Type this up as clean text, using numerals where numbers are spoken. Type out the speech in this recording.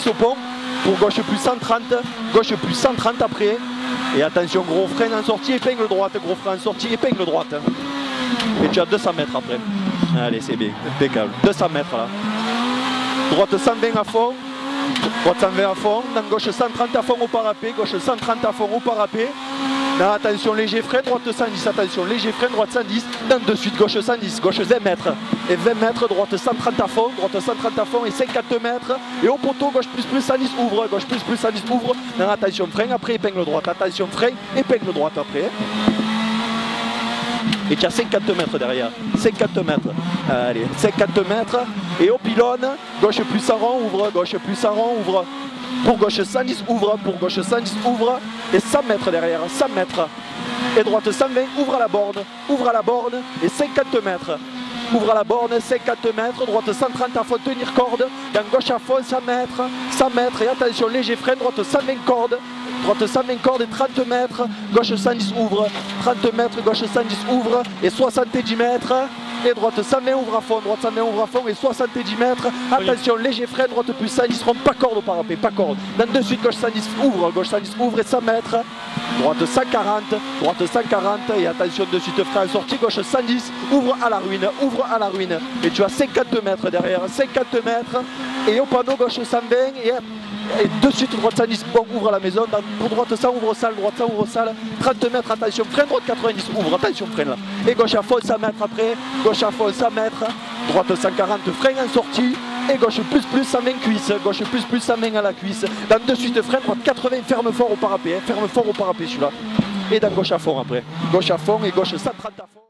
au pont, pour gauche plus 130, gauche plus 130 après. Et attention, gros frein en sortie, épingle droite, gros frein en sortie, épingle droite. Et tu as 200 mètres après. Allez, c'est bien, impeccable. 200 mètres là. Droite 120 à fond, droite 120 à fond, dans gauche 130 à fond au parapet, gauche 130 à fond au parapet. Là, attention, léger frein, droite 110, attention, léger frein, droite 110, dans de suite, gauche 110, gauche 20 mètres, et 20 mètres, droite 130 à fond, droite 130 à fond, et 50 mètres, et au poteau, gauche plus 110, ouvre, gauche plus 110, ouvre, non, attention, frein, après, épingle droite, attention, frein, épingle droite après. Et tu as 50 mètres derrière, 50 mètres, allez, 50 mètres, et au pylône, gauche plus 100 rond, ouvre, gauche plus 100 rond, ouvre. Pour gauche 110, ouvre, pour gauche 110, ouvre, et 100 mètres derrière, 100 mètres. Et droite 120, ouvre à la borne, et 50 mètres. Ouvre à la borne, 50 mètres, droite 130 à fond, tenir corde, dans gauche à fond, 100 mètres, et attention, léger frein, droite 120 cordes, droite 120 cordes et 30 mètres, gauche 110, ouvre, 30 mètres, gauche 110, ouvre, et 70 mètres. Et droite 120 ouvre à fond, droite 120 ouvre à fond et 70 mètres. Attention, léger frein, droite plus 110, rond, pas corde au parapet, pas corde. Dans de suite, gauche 110 ouvre et 100 mètres. Droite 140 et attention de suite frein en sortie, gauche 110, ouvre à la ruine. Et tu as 50 mètres derrière, 50 mètres. Et au panneau, gauche 120 et de suite droite 110, bon, ouvre à la maison, pour droite ça ouvre salle, droite ça ouvre salle, 30 mètres, attention, frein, droite 90, ouvre, attention, frein là, et gauche à fond 100 mètres après, gauche à fond 100 mètres, droite 140, frein en sortie, et gauche plus 120 cuisse, gauche plus 120 à la cuisse, dans de suite frein, droite 80, ferme fort au parapet, ferme fort au parapet celui-là, et dans gauche à fond après, gauche à fond et gauche 130 à fond.